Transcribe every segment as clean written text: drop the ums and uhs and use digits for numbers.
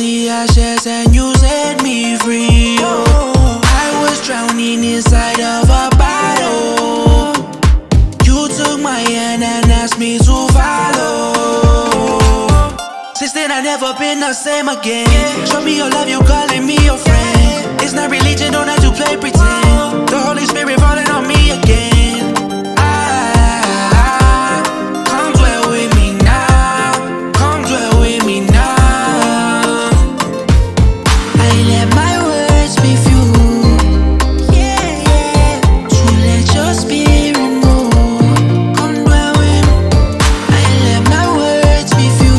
the ashes and you set me free. Oh, I was drowning inside of a bottle. You took my hand and asked me to follow. Since then I never been the same again. Show me your love, you calling me your friend. It's not religion, don't have to play pretend. The Holy Spirit falling on me again. Come dwell with me now. Come dwell with me now. I let my words be few. Yeah, yeah. To let your spirit move. Come dwell with me. I let my words be few.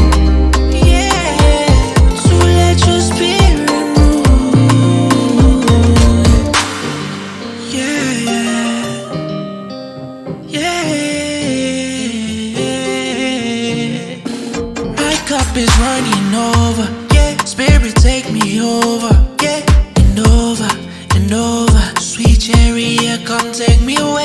Yeah, to let your spirit move. Yeah, yeah, yeah. My cup is running over. Yeah, spirit take me over. Yeah, and over and over. Sweet chariot, come take me away.